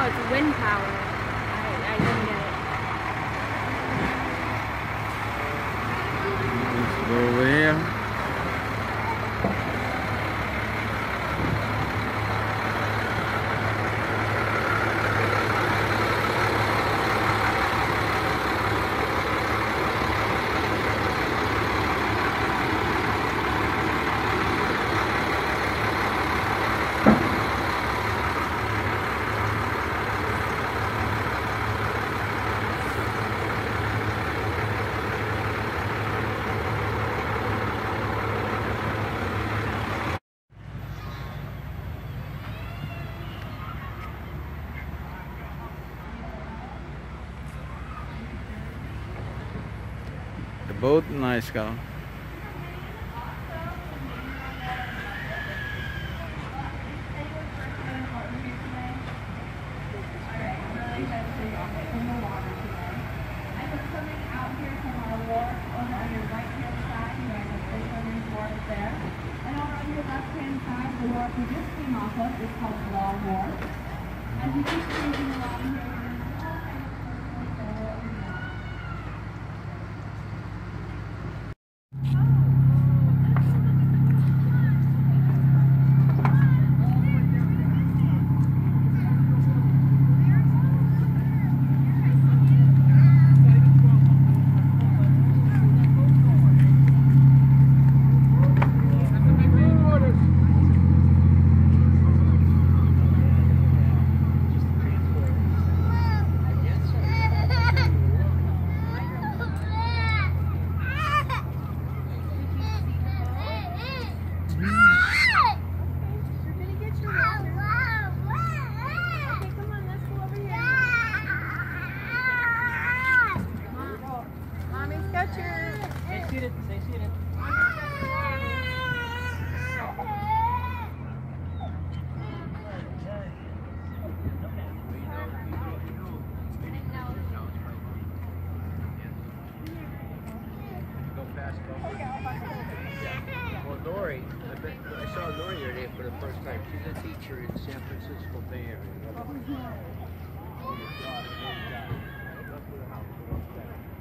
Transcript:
Oh, it's wind power. I didn't get it. Let's go over here. The boat, nice car. And over on your left-hand side, the wharf we just came off of is called the Long Wharf. As you keep cruising along here, Stay seated, stay seated. Well, Nori, I saw Nori today for the first time. She's a teacher in San Francisco Bay Area.